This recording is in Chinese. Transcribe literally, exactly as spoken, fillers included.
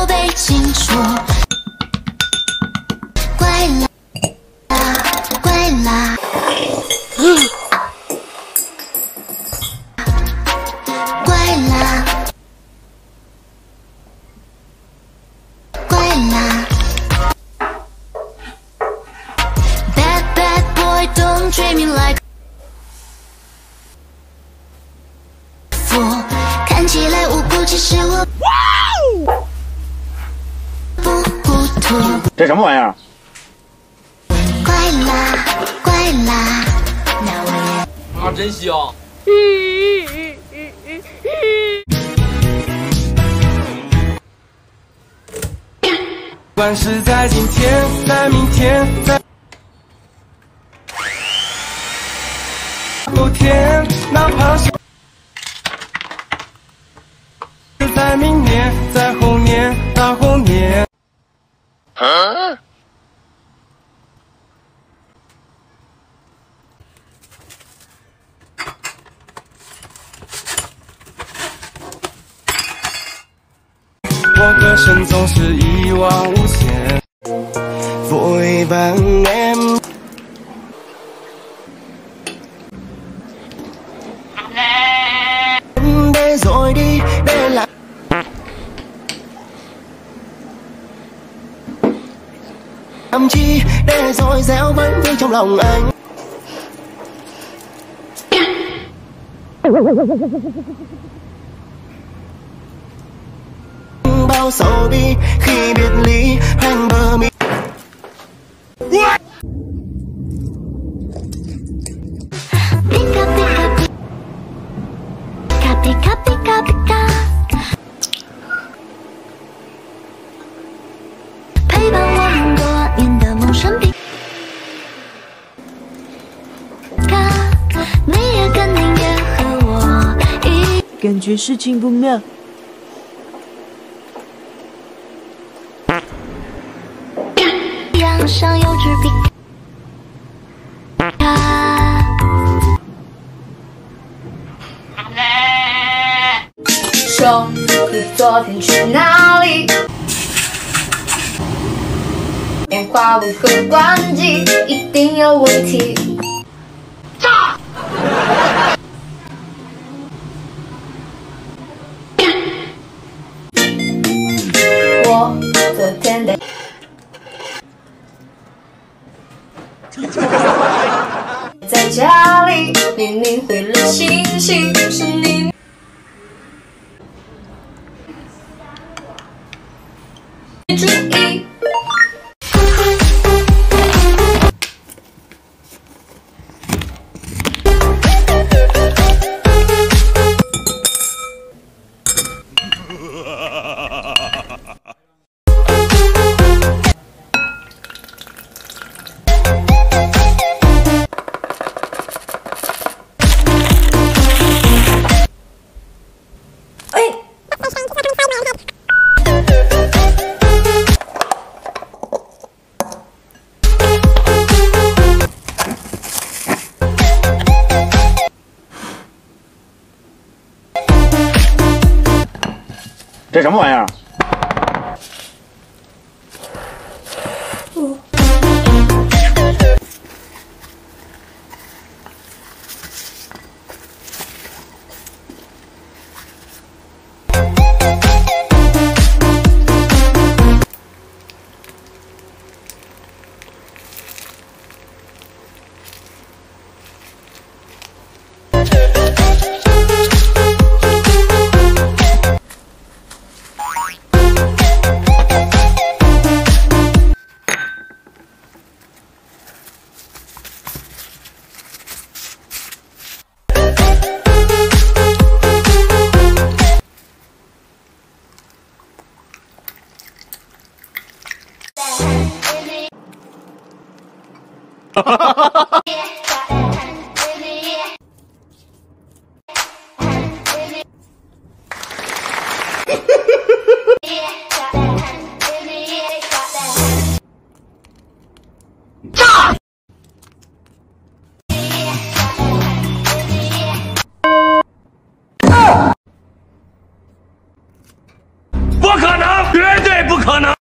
都被清楚。怪啦怪啦，怪啦怪啦。Bad bad boy, don't treat me like a fool。看起来无辜，其实我不糊涂。 这什么玩意儿？ 怪啦怪啦， 啊，真香！ 不管是在今天，在明天，在后天，哪怕是在明年，在后年，大后年。啊我歌声总是一往无前。Vội vàng em để rồi đi để lại làm chi để rồi gieo vẫn vương trong lòng anh. Bao sầu bi khi biệt ly hoang bờ mi. Pika pika pika pika pika， 陪伴我很多年的梦神皮卡，你也肯定也和我一感觉事情不妙。 样，像幼稚皮卡。 说你昨天去哪里？电话为何关机？一定有问题。炸！我昨天的。在家里，明明回了信息，是你。注意。 这什么玩意儿？哈哈哈哈哈！炸！不可能，绝对！ 可能！